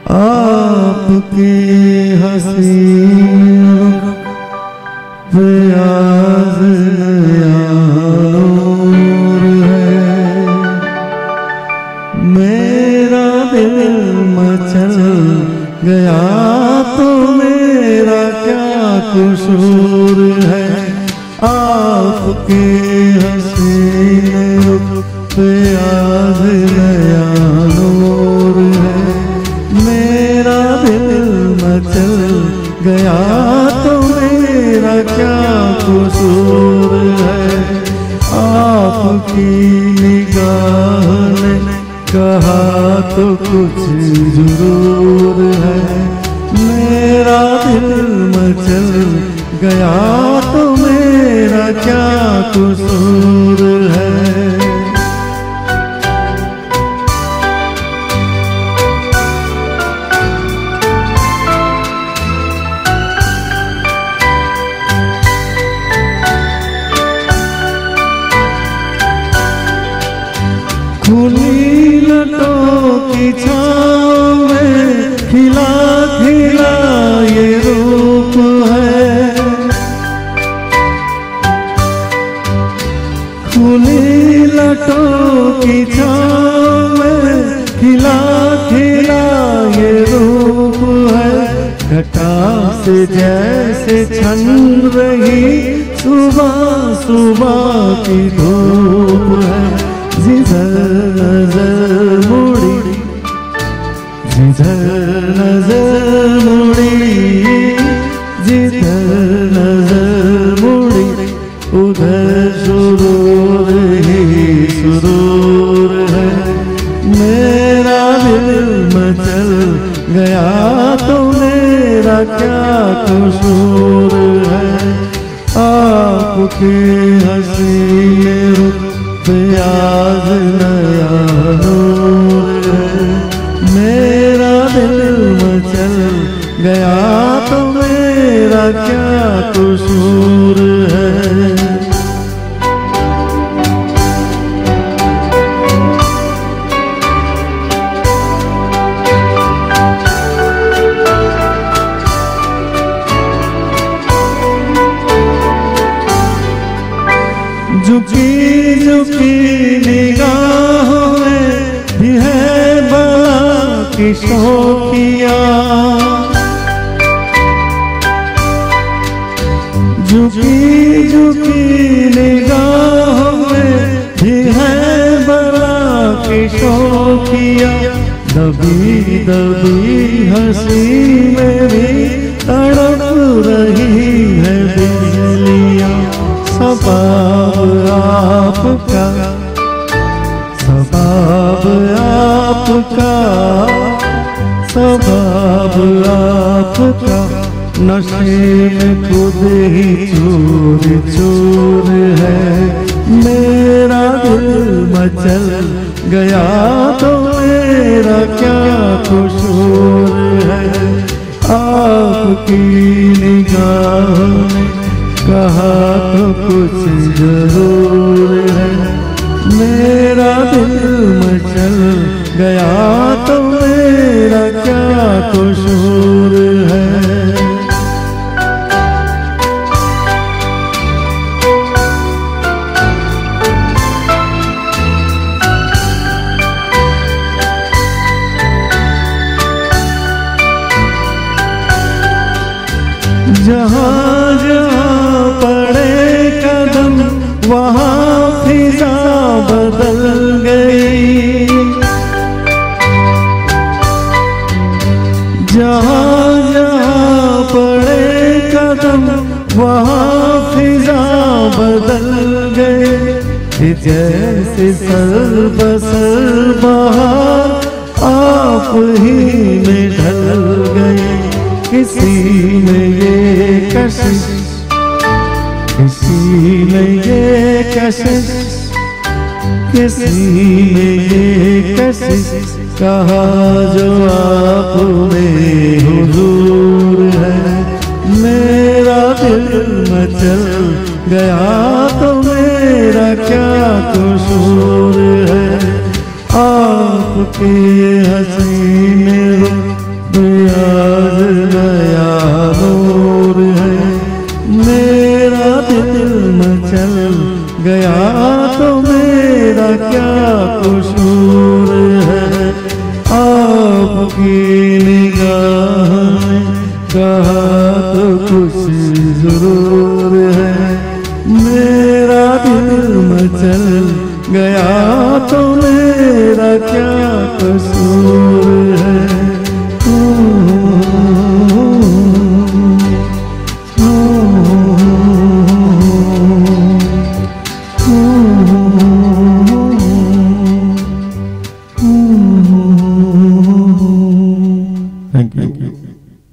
आपकी हंसी पे आज नया नूर है। मेरा दिल मचल गया तो मेरा क्या कसूर है। आपके हसीने पे आज नया नूर है। मेरा दिल मचल गया तो मेरा क्या कसूर है। आपकी निगाह ने कहा तो कुछ जरूर है। मेरा दिल मचल गया तो मेरा क्या कसूर है। खुली लटों की छाँव में खिला खिला ये रूप है। खुली लटों की छाँव में खिला खिला ये रूप है। घटा से जैसे छन रही सुबह सुबह की धूप है। जिधर नजर मुड़ी, जिधर नजर मुड़ी, जिधर नजर मुड़ी, उधर सुरूर ही सुरूर है। मेरा दिल मचल गया तो मेरा क्या कसूर है। आपके हसीने पे आज नया नूर है। मेरा दिल मचल गया तो मेरा क्या कसूर है। झुकी झुकी निगाहों में भी है बला की शौकियाँ। झुकी झुकी निगाहों में भी है बला की शौकियाँ। दबी दबी हंसी में भी तड़प रही है बिजलियाँ। सबाब आपका, सबाब आपका, सबाब आपका, नशे में खुद ही चूर चूर है। मेरा दिल मचल गया तो मेरा क्या कसूर है। आपकी निगाह में कहा तो कुछ जरूर है। मेरा दिल मचल गया तो मेरा क्या कसूर है। जहाँ जहाँ पड़े कदम वहाँ फिजा बदल गई। जहाँ जहाँ पड़े कदम वहाँ फिजा बदल गई। जैसे सर बसर बहार आप ही में ढल गए। किसी में ये कशिश, किसी में ये कशिश, किसी में ये कशिश, कहा जो आप में हुजूर है। मेरा दिल मचल गया तो मेरा क्या कसूर है। आपके हसीने आज नया नूर है। मेरा दिल मचल गया तो मेरा क्या कसूर है। आपकी निगाह में कहा तो कुछ जरूर है। मेरा दिल मचल गया तो मेरा क्या कसूर